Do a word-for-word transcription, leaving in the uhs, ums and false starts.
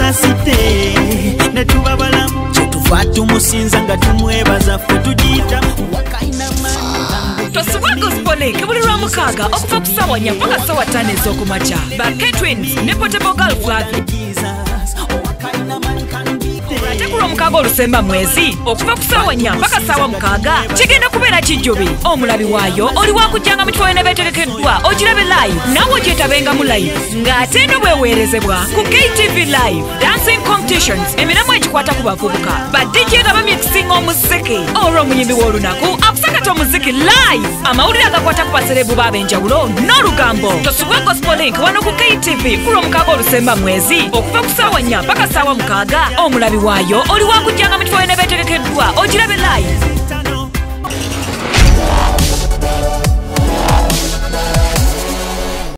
asite ne tuba balamu kyetuva tumusinza nga tumwebaza ffe tugiyita wakaina mani Tosuba Gospel Link buli lwa mukaaga okuva ku ssaawa nnya mpaka ssaawa ttaano ez'okumakya. Ba K-Twins ne Portable Girl Flag ate ku lwomukaaga olusemba mwezi okuva ku ssaawa nnya mpaka ssaawa mukaaga kigenda kubeera kijjubi. Omulabi waayo oli wakujjanga mu kifo enebeetegekeddwa ogirabe live naawe ogyetabengamu live ng'ate eno bweweerezebwa ku K T V Live Dancing Competitions emiramu egikwata ku bavubuka ba D J nga bamixinga omuziki olwo omuyimbi w'olunaku akusakata omuziki live amawulire agakwata ku baserebu b'ab'enjawulo n'olugambo. Tosuba Gospel Link wano ku K T V ku lwomukaaga olusemba mwezi okuva ku ssaawa nnya mpaka ssaawa mukaaga. Omulabi waayo oli wakujjanga mu kifo enebeetegekeddwa ogirabe live